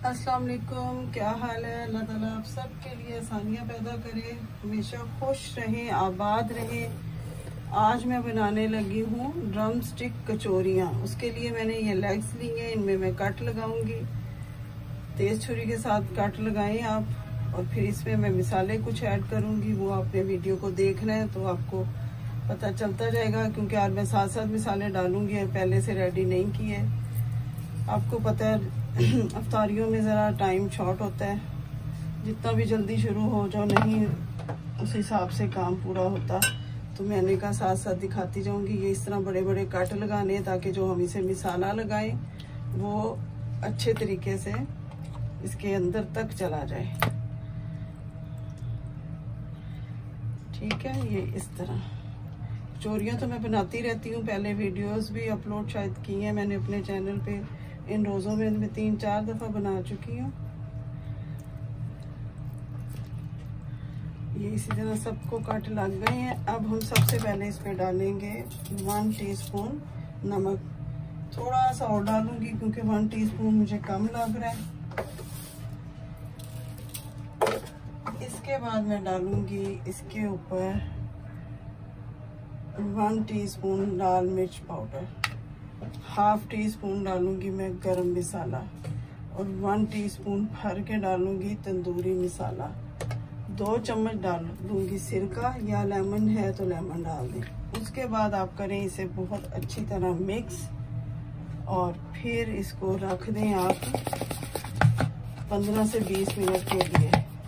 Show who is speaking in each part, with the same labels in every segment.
Speaker 1: अस्सलाम वालेकुम, क्या हाल है। अल्लाह ताला आप सब के लिए आसानियाँ पैदा करे, हमेशा खुश रहें, आबाद रहें। आज मैं बनाने लगी हूँ ड्रम स्टिक कचौरियाँ। उसके लिए मैंने ये लेग्स ली हैं, इनमें मैं कट लगाऊंगी। तेज़ छुरी के साथ कट लगाएं आप। और फिर इसमें मैं मिसाले कुछ ऐड करूँगी, वो आपने वीडियो को देखना है तो आपको पता चलता जाएगा, क्योंकि आज मैं साथ साथ मिसाले डालूंगी और पहले से रेडी नहीं किए। आपको पता है अफ्तारियों में ज़रा टाइम शॉर्ट होता है, जितना भी जल्दी शुरू हो जाओ नहीं उस हिसाब से काम पूरा होता। तो मैंने कहा साथ साथ दिखाती जाऊंगी। ये इस तरह बड़े बड़े कट लगाने हैं ताकि जो हम इसे मिसाला लगाएं वो अच्छे तरीके से इसके अंदर तक चला जाए। ठीक है, ये इस तरह कचौरियाँ तो मैं बनाती रहती हूँ, पहले वीडियोस भी अपलोड शायद की हैं मैंने अपने चैनल पे। इन रोज़ों में मैं 3-4 दफ़ा बना चुकी हूँ। ये इसी तरह सबको कट लग गए हैं। अब हम सबसे पहले इसमें डालेंगे 1 टीस्पून नमक। थोड़ा सा और डालूंगी क्योंकि 1 टीस्पून मुझे कम लग रहा है। इसके बाद मैं डालूंगी इसके ऊपर 1 टीस्पून लाल मिर्च पाउडर, 1/2 टीस्पून डालूंगी मैं गरम मसाला और 1 टीस्पून भर के डालूंगी तंदूरी मसाला। 2 चम्मच डाल दूंगी सिरका, या लेमन है तो लेमन डाल दें। उसके बाद आप करें इसे बहुत अच्छी तरह मिक्स और फिर इसको रख दें आप 15 से 20 मिनट के लिए।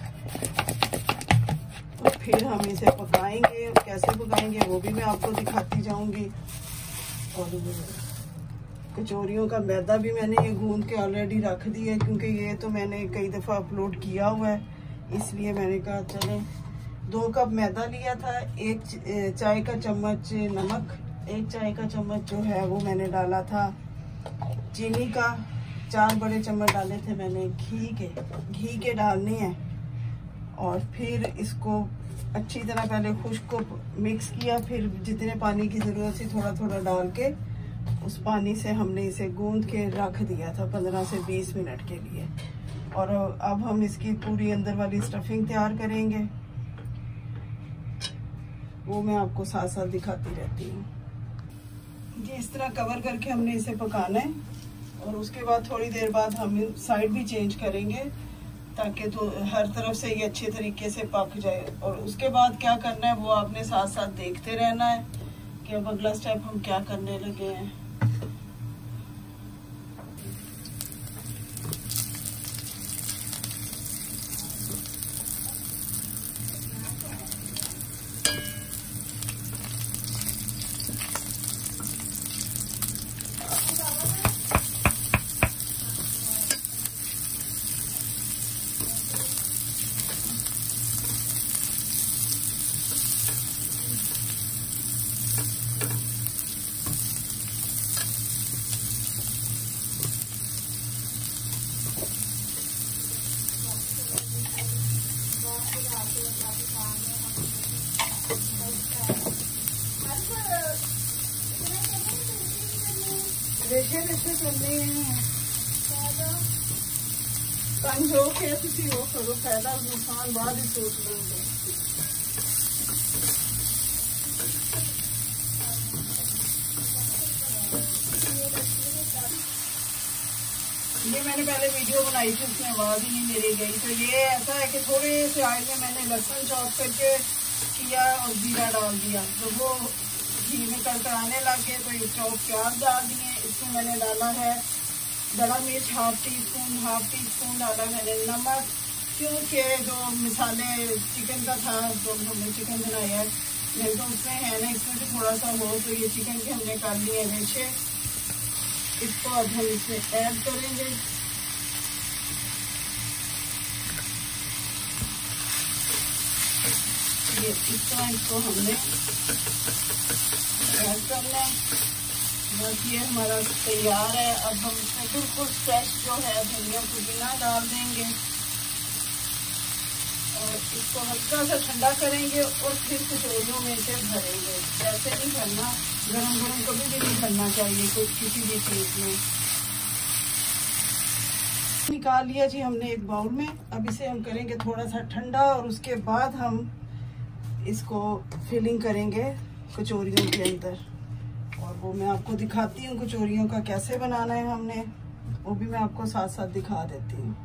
Speaker 1: तो फिर हम इसे पकाएंगे, कैसे पकाएंगे वो भी मैं आपको दिखाती जाऊंगी। और कचौरियों का मैदा भी मैंने ये गूंद के ऑलरेडी रख दिया है, क्योंकि ये तो मैंने कई दफ़ा अपलोड किया हुआ है, इसलिए मैंने कहा चलें। 2 कप मैदा लिया था, 1 चाय का चम्मच नमक, 1 चाय का चम्मच जो है वो मैंने डाला था चीनी का, 4 बड़े चम्मच डाले थे मैंने घी के डालने हैं। और फिर इसको अच्छी तरह पहले खुश्क को मिक्स किया, फिर जितने पानी की ज़रूरत थी थोड़ा थोड़ा डाल के उस पानी से हमने इसे गूंद के रख दिया था 15 से 20 मिनट के लिए। और अब हम इसकी पूरी अंदर वाली स्टफिंग तैयार करेंगे, वो मैं आपको साथ साथ दिखाती रहती हूँ। ये इस तरह कवर करके हमने इसे पकाना है और उसके बाद थोड़ी देर बाद हम साइड भी चेंज करेंगे ताकि तो हर तरफ से ये अच्छे तरीके से पक जाए। और उसके बाद क्या करना है वो आपने साथ साथ देखते रहना है कि अब अगला स्टेप हम क्या करने लगे हैं। रेशे करने हैं जो के तुसी वो करो, फायदा नुकसान बाद ही सोच लेंगे। ये मैंने पहले वीडियो बनाई थी, उसमें आवाज ही नहीं मेरी गई। तो ये ऐसा है कि थोड़े से ऑयल में मैंने लहसुन चॉप करके किया और जीरा डाल दिया, तो वो घी में कड़कड़ाने लग गए तो ये चॉप प्याज डाल दिए। इसमें मैंने डाला है बड़ा मिर्च 1/2 टीस्पून डाला मैंने नमक, क्योंकि जो मसाले चिकन का था जो हमने चिकन बनाया है नहीं तो उसमें है ना, इसमें से थोड़ा सा हो तो ये चिकन के हमने कर लिए रेशे। इसको अब हम इसमें ऐड करेंगे। ये इस तरह इसको हमने ऐड करना है। बस ये हमारा तैयार है। अब हम इसमें बिल्कुल फ्रेश जो है धनिया पुदीना डाल देंगे और इसको हल्का सा ठंडा करेंगे और फिर कचौरियों में से भरेंगे। ऐसे नहीं भरना, गरम गरम कभी भी नहीं भरना चाहिए कुछ किसी भी चीज में। निकाल लिया जी हमने एक बाउल में। अब इसे हम करेंगे थोड़ा सा ठंडा और उसके बाद हम इसको फिलिंग करेंगे कचौरियों के अंदर, और वो मैं आपको दिखाती हूँ कचौरियों का कैसे बनाना है हमने, वो भी मैं आपको साथ साथ दिखा देती हूँ।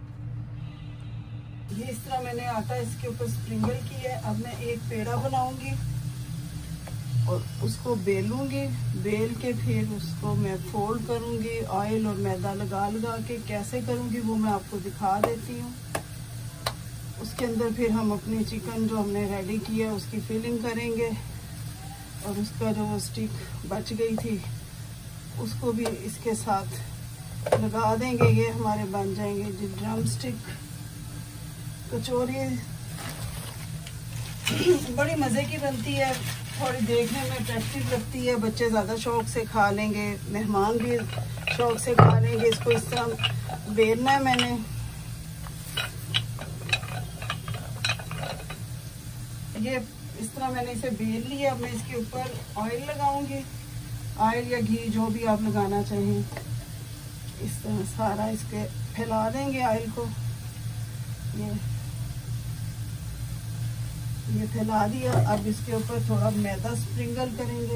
Speaker 1: ये इस तरह मैंने आटा इसके ऊपर स्प्रिंकल किया है। अब मैं एक पेड़ा बनाऊंगी और उसको बेलूंगी, बेल के फिर उसको मैं फोल्ड करूंगी, ऑयल और मैदा लगा लगा के कैसे करूंगी वो मैं आपको दिखा देती हूँ। उसके अंदर फिर हम अपनी चिकन जो हमने रेडी किया उसकी फिलिंग करेंगे, और उसका जो स्टिक बच गई थी उसको भी इसके साथ लगा देंगे। ये हमारे बन जाएंगे जी ड्रम स्टिक कचौरी। बड़ी मज़े की बनती है, थोड़ी देखने में अट्रैक्टिव लगती है, बच्चे ज़्यादा शौक से खा लेंगे, मेहमान भी शौक से खा लेंगे। इसको इस तरह बेलना है मैंने। ये इस तरह मैंने इसे बेल लिया। अब मैं इसके ऊपर ऑयल लगाऊंगी, ऑयल या घी जो भी आप लगाना चाहें। इस तरह सारा इसके फैला देंगे ऑयल को। ये फैला दिया। अब इसके ऊपर थोड़ा मैदा स्प्रिंकल करेंगे,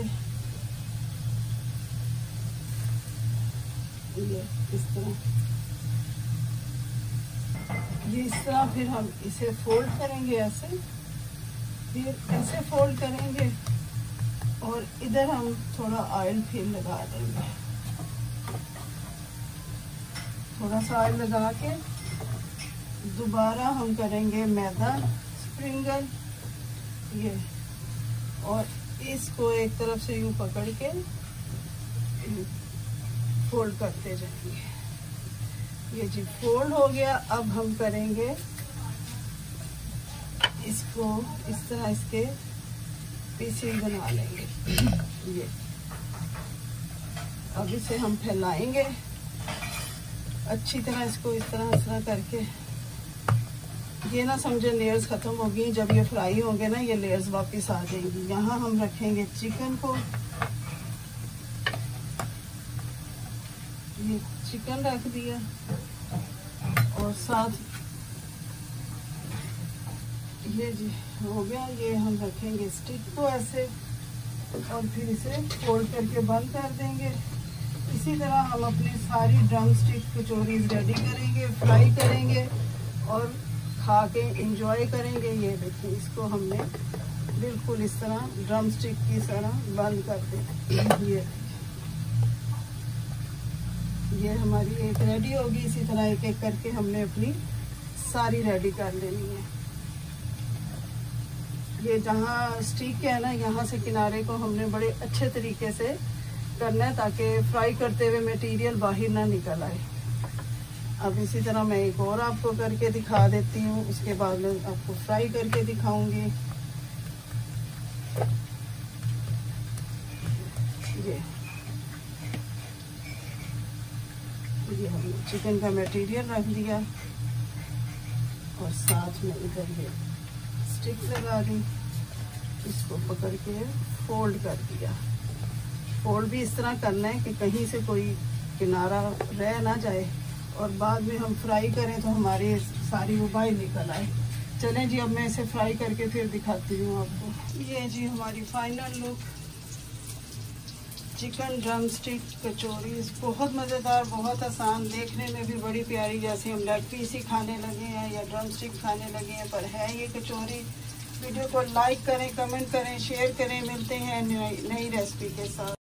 Speaker 1: ये इस तरह। ये इस तरह फिर हम इसे फोल्ड करेंगे ऐसे, फिर ऐसे फोल्ड करेंगे और इधर हम थोड़ा ऑयल फिर लगा देंगे। थोड़ा सा ऑयल लगा के दोबारा हम करेंगे मैदा स्प्रिंकल, ये, और इसको एक तरफ से यूं पकड़ के फोल्ड करते जाएंगे। ये जी फोल्ड हो गया। अब हम करेंगे इसको इस तरह, इसके पीसेस बना लेंगे। ये अब इसे हम फैलाएंगे अच्छी तरह, इसको इस तरह करके। ये ना समझे लेयर्स खत्म होगी, जब ये फ्राई होंगे ना ये लेयर्स वापस आ जाएंगी। यहाँ हम रखेंगे चिकन को, ये चिकन रख दिया, और साथ ये जी हो गया। ये हम रखेंगे स्टिक को ऐसे, और फिर इसे फोल्ड करके बंद कर देंगे। इसी तरह हम अपनी सारी ड्रम स्टिक कचौरीज रेडी करेंगे, फ्राई करेंगे और खा के इंजॉय करेंगे। ये देखिए इसको हमने बिल्कुल इस तरह ड्रम स्टिक की तरह बंद कर दें। ये हमारी एक रेडी होगी। इसी तरह एक एक करके हमने अपनी सारी रेडी कर लेनी है। ये जहाँ स्टिक है ना, यहाँ से किनारे को हमने बड़े अच्छे तरीके से करना है ताकि फ्राई करते हुए मटेरियल बाहर ना निकल आए। अब इसी तरह मैं एक और आपको करके दिखा देती हूँ, उसके बाद मैं आपको फ्राई करके दिखाऊंगी। ये हमने चिकन का मटेरियल रख दिया और साथ में इधर ये स्टिक लगा दी, इसको पकड़ के फोल्ड कर दिया। फोल्ड भी इस तरह करना है कि कहीं से कोई किनारा रह ना जाए, और बाद में हम फ्राई करें तो हमारी सारी वो बाहर निकल आए। चलें जी, अब मैं इसे फ्राई करके फिर दिखाती हूँ आपको। ये जी हमारी final look chicken drum stick kachori. बहुत मज़ेदार, बहुत आसान, देखने में भी बड़ी प्यारी, जैसे हम लेग पीस ही खाने लगे हैं या ड्रम स्टिक खाने लगे हैं, पर है ये कचौरी। वीडियो को लाइक करें, कमेंट करें, शेयर करें। मिलते हैं नई रेसिपी के साथ।